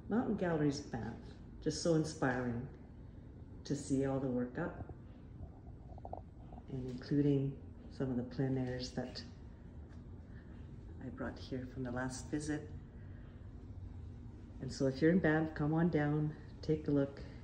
Mountain Galleries Banff. Just so inspiring to see all the work up, and including some of the plein airs that I brought here from the last visit. And so if you're in Banff, come on down, take a look.